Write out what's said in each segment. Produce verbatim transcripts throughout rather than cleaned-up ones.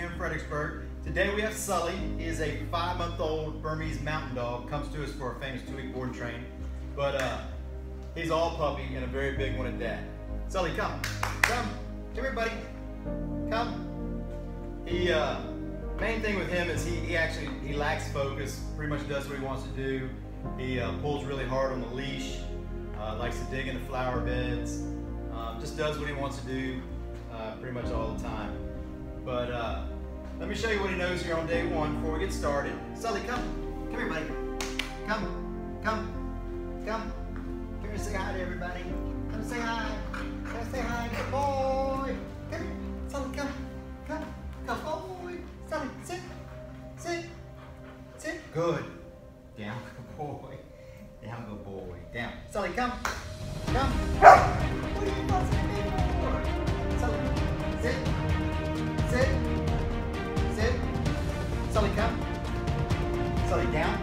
in Fredericksburg. Today we have Sully. He is a five-month-old Burmese mountain dog. Comes to us for a famous two-week board and train. But uh, he's all puppy and a very big one at that. Sully, come. Come. Come here, buddy. Come. He, uh, main thing with him is he, he actually, he lacks focus, pretty much does what he wants to do. He uh, pulls really hard on the leash, uh, likes to dig into flower beds, um, just does what he wants to do uh, pretty much all the time. But uh, let me show you what he knows here on day one before we get started. Sully, come. Come here, buddy. Come. Come. Come. Come here and say hi to everybody. Come say hi. Come say hi. Good boy. Come here. Sully, come. Come. Good boy. Sully, sit. Sit. Sit. Good. Down, good boy. Down, good boy. Down. Sully, come. Come. What are you fussing at me for? Sully, sit. Sit. Sit. Sully, come. Sully, down.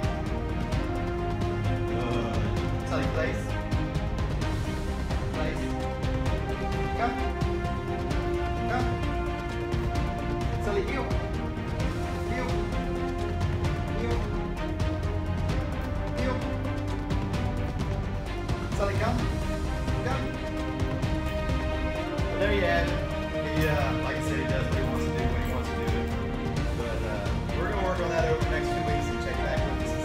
Good. Sully, place. Place. Come. Come. Sully, heel. Heel. Heel. Heel. Sully, come. Come. Well, there you have it. He, uh, like I said, he does what he wants to do when he wants to do it. But uh, we're going to work on that over the next few weeks and check back with us.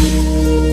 you.